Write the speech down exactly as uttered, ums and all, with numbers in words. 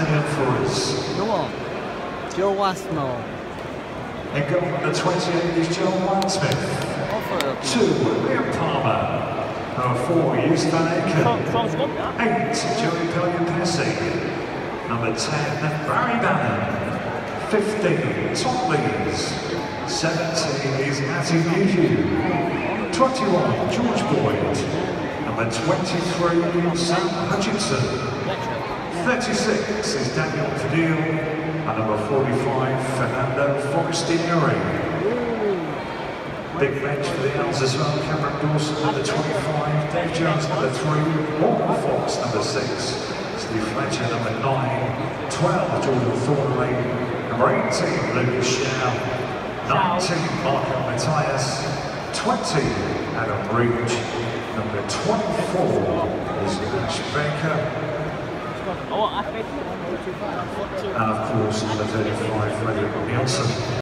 standing in for us. Go on. Joe Wasmo. And goal number twenty-eight is Joel Whitesmith. Two, Liam Palmer. Number four, Euston Aiken. Eight, Joey Pellion-Pesci. Number ten, Barry Bannon. Fifteen, Tom Lees. Seventeen is Matty Newhugh. Twenty-one, George Boyd. Number twenty-three, Sam Hutchinson. Thirty-six is Daniel Padil. And number forty-five, Fernando Forestieri. Big bench for the Owls as well. Cameron Dawson, number twenty-five. Dave Jones, number three. Morgan Fox, number six. Steve Fletcher, number nine. twelve, Jordan Thornley. Number eighteen, Lucas Shaw. nineteen, Marco Matthias. twenty, Adam Reach. Number twenty-four is Ash Baker. And of course, number thirty-five, Frederick Nielsen.